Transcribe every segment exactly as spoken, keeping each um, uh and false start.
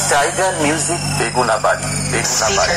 Tiger music বেগুনাবাড়ি বেগুনাবাড়ি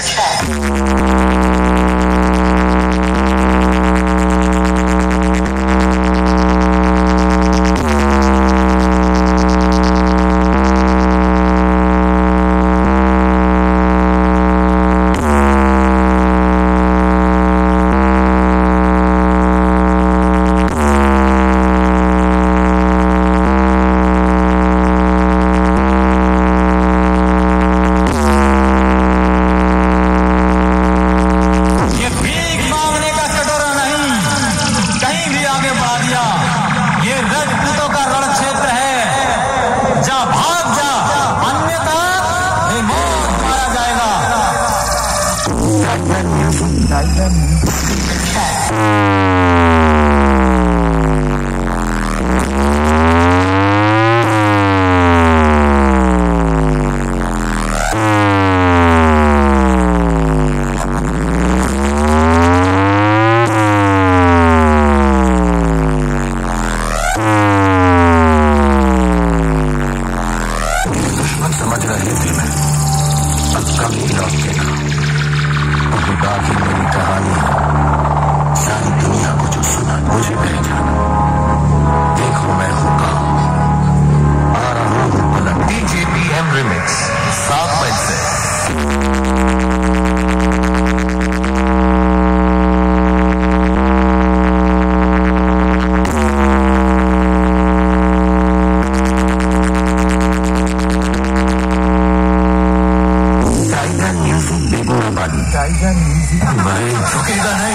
समझ रहे थे मैं अब कभी लौटेगा और बाकी मेरी कहानी सारी दुनिया को जो सुना मुझे नहीं जाना। देखो मैं हूँ कहाँ आ रहा हूँ पलट डीजे बीएम रिमिक्स सात मई से। टाइगर म्यूजिक भाई रुकेगा नहीं।